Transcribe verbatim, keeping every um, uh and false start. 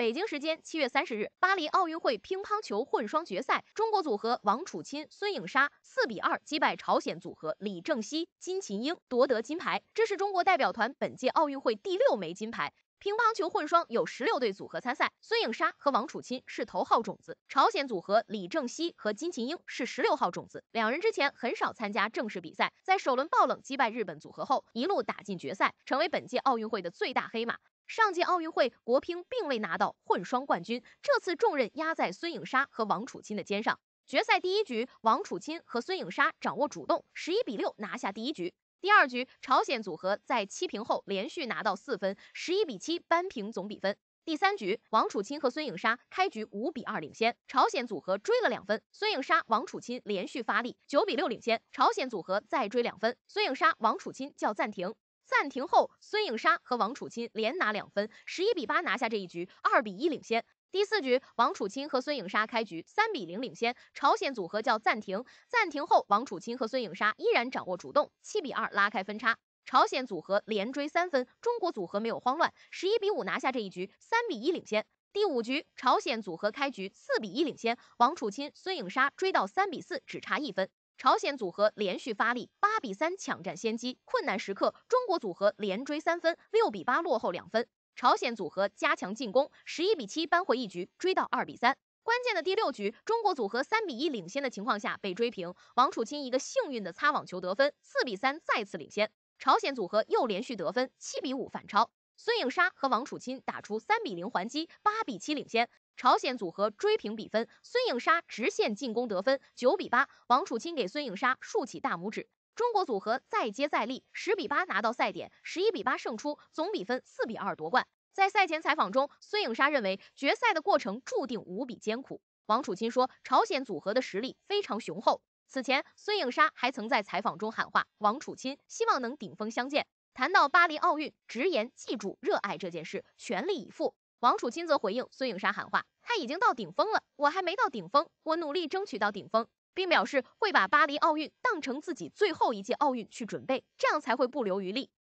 北京时间七月三十日，巴黎奥运会乒乓球混双决赛，中国组合王楚钦、孙颖莎四比二击败朝鲜组合李正熙、金琴英，夺得金牌。这是中国代表团本届奥运会第六枚金牌。乒乓球混双有十六对组合参赛，孙颖莎和王楚钦是头号种子，朝鲜组合李正熙和金琴英是十六号种子。两人之前很少参加正式比赛，在首轮爆冷击败日本组合后，一路打进决赛，成为本届奥运会的最大黑马。上届奥运会国乒并未拿到混双冠军，这次重任压在孙颖莎和王楚钦的肩上。决赛第一局，王楚钦和孙颖莎掌握主动，十一比六拿下第一局。第二局，朝鲜组合在七平后连续拿到四分，十一比七扳平总比分。第三局，王楚钦和孙颖莎开局五比二领先，朝鲜组合追了两分，孙颖莎、王楚钦连续发力，九比六领先，朝鲜组合再追两分，孙颖莎、王楚钦叫暂停。暂停后，孙颖莎和王楚钦连拿两分，十一比八拿下这一局，二比一领先。第四局，王楚钦和孙颖莎开局三比零领先，朝鲜组合叫暂停。暂停后，王楚钦和孙颖莎依然掌握主动，七比二拉开分差。朝鲜组合连追三分，中国组合没有慌乱，十一比五拿下这一局，三比一领先。第五局，朝鲜组合开局四比一领先，王楚钦、孙颖莎追到三比四，只差一分。朝鲜组合连续发力，八比三抢占先机，困难时刻，中国组合连追三分，六比八落后两分。朝鲜组合加强进攻，十一比七扳回一局，追到二比三。关键的第六局，中国组合三比一领先的情况下被追平，王楚钦一个幸运的擦网球得分，四比三再次领先。朝鲜组合又连续得分，七比五反超。孙颖莎和王楚钦打出三比零还击，八比七领先。朝鲜组合追平比分，孙颖莎直线进攻得分，九比八，王楚钦给孙颖莎竖起大拇指。中国组合再接再厉，十比八拿到赛点，十一比八胜出，总比分四比二夺冠。在赛前采访中，孙颖莎认为决赛的过程注定无比艰苦。王楚钦说，朝鲜组合的实力非常雄厚。此前，孙颖莎还曾在采访中喊话王楚钦，希望能顶峰相见。谈到巴黎奥运，直言记住热爱这件事，全力以赴。王楚钦则回应孙颖莎喊话，他已经到顶峰了，我还没到顶峰，我努力争取到顶峰，并表示会把巴黎奥运当成自己最后一届奥运去准备，这样才会不留余力。